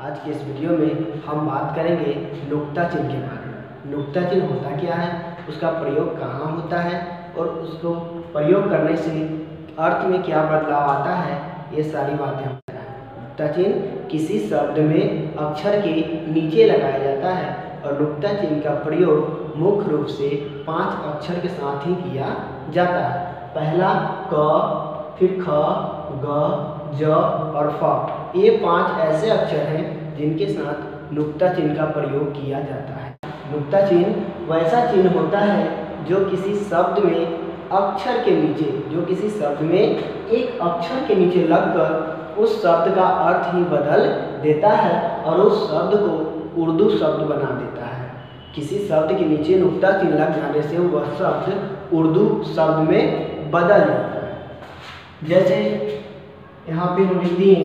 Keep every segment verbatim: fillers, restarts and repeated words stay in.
आज के इस वीडियो में हम बात करेंगे नुक्ता चिन्ह के बारे में। नुक्ता चिन्ह होता क्या है, उसका प्रयोग कहाँ होता है और उसको प्रयोग करने से अर्थ में क्या बदलाव आता है, ये सारी बातें हम नुक्ता चिन्ह किसी शब्द में अक्षर के नीचे लगाया जाता है और नुक्ता चिन्ह का प्रयोग मुख्य रूप से पांच अक्षर के साथ ही किया जाता है। पहला क, फिर ख, ग, ज और फ। ये पांच ऐसे अक्षर हैं जिनके साथ नुक्ता चिन्ह का प्रयोग किया जाता है। नुक्ता चिन्ह वैसा चिन्ह होता है जो किसी शब्द में अक्षर के नीचे जो किसी शब्द में एक अक्षर के नीचे लगकर उस शब्द का अर्थ ही बदल देता है और उस शब्द को उर्दू शब्द बना देता है। किसी शब्द के नीचे नुक्ता चिन्ह लग जाने से वह शब्द उर्दू शब्द में बदल जाता है। जैसे यहाँ पे हम लिख दिए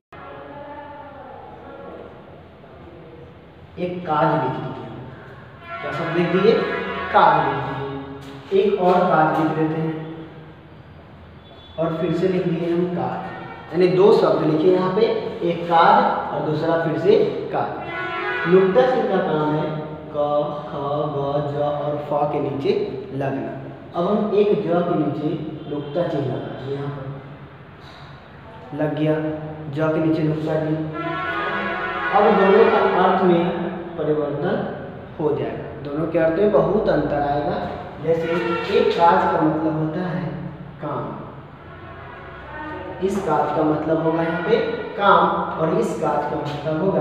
एक काज लिख दिए, क्या शब्द लिख दिए, काज लिख दिए। एक और काज लिख देते हैं और फिर से लिख दिए हम काज, यानी दो शब्द लिखे यहाँ पे, एक काज और दूसरा फिर से काज। नुक्ता चिन्ह का काम है क, ख, ग, ज और फ के नीचे लगना। अब हम एक ज के नीचे नुक्ता चिन्ह लगाएंगे, यहाँ पर लग गया ज के नीचे नुक्ता चिन्ह। अब दोनों का अर्थ में परिवर्तन हो जाएगा, दोनों के अर्थ में बहुत अंतर आएगा। जैसे एक काज का मतलब होता है काम, इस काज का मतलब होगा यहाँ पे काम और इस काज का मतलब होगा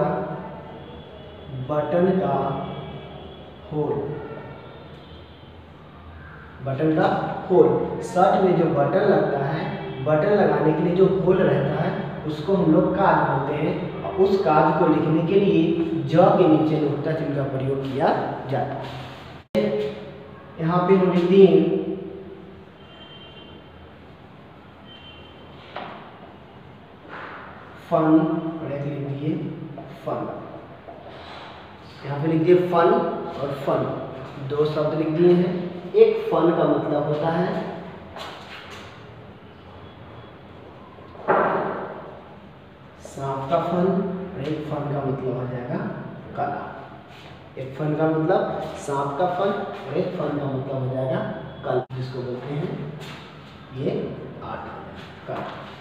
बटन का होल। बटन का होल, शर्ट में जो बटन लगता है, बटन लगाने के लिए जो होल रहता है उसको हम लोग काज बोलते हैं और उस काज को लिखने के लिए ज के नीचे नुक्ता चिन्ह का प्रयोग किया जाता है। यहाँ पे हम लिख दिए फन और एक लिख दिए फन। यहाँ पे लिख दिए फन और फन, दो शब्द लिख दिए हैं। एक फन का मतलब होता है सांप का फन और एक फन का मतलब हो जाएगा कला। एक फन का मतलब सांप का फन और एक फन का मतलब हो जाएगा कला, जिसको बोलते हैं ये आर्ट, कला।